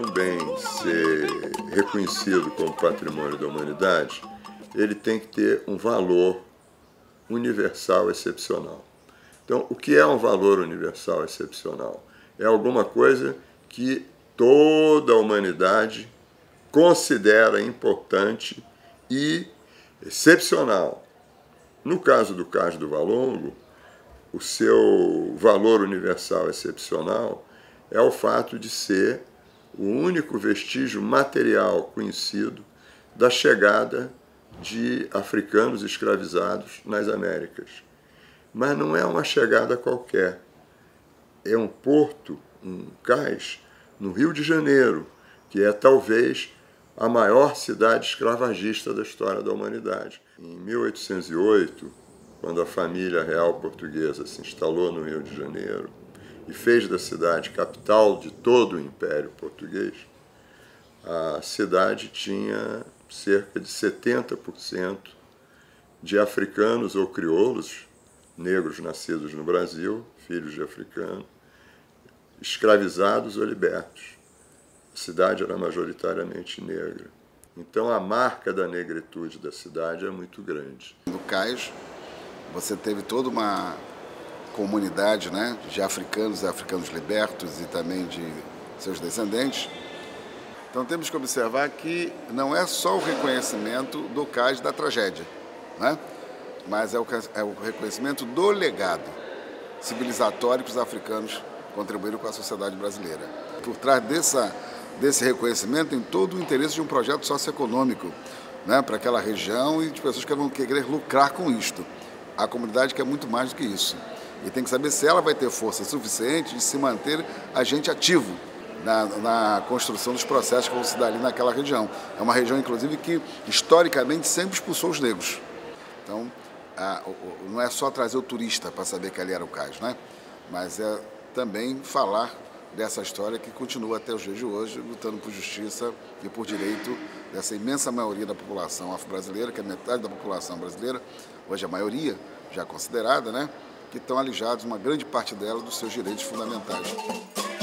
bem ser reconhecido como patrimônio da humanidade, ele tem que ter um valor universal excepcional. Então, o que é um valor universal excepcional? É alguma coisa que toda a humanidade considera importante e excepcional. No caso do Cais do Valongo, o seu valor universal excepcional é o fato de ser o único vestígio material conhecido da chegada de africanos escravizados nas Américas. Mas não é uma chegada qualquer. É um porto, um cais, no Rio de Janeiro, que é talvez a maior cidade escravagista da história da humanidade. Em 1808, quando a família real portuguesa se instalou no Rio de Janeiro e fez da cidade capital de todo o Império Português, a cidade tinha cerca de 70% de africanos ou crioulos, negros nascidos no Brasil, filhos de africanos, escravizados ou libertos. A cidade era majoritariamente negra. Então a marca da negritude da cidade é muito grande. No cais, você teve toda uma comunidade, né, de africanos e africanos libertos e também de seus descendentes. Então temos que observar que não é só o reconhecimento do cais da tragédia, né, mas é o reconhecimento do legado civilizatório que os africanos contribuíram com a sociedade brasileira. Por trás desse reconhecimento tem todo o interesse de um projeto socioeconômico, né, para aquela região e de pessoas que vão querer lucrar com isto. A comunidade quer muito mais do que isso. E tem que saber se ela vai ter força suficiente de se manter agente ativo na construção dos processos que vão se dar ali naquela região. É uma região, inclusive, que historicamente sempre expulsou os negros. Então, não é só trazer o turista para saber que ali era o cais, né? Mas é também falar dessa história que continua até os dias de hoje, lutando por justiça e por direito dessa imensa maioria da população afro-brasileira, que é metade da população brasileira, hoje a maioria já considerada, né, que estão alijados, uma grande parte dela, dos seus direitos fundamentais.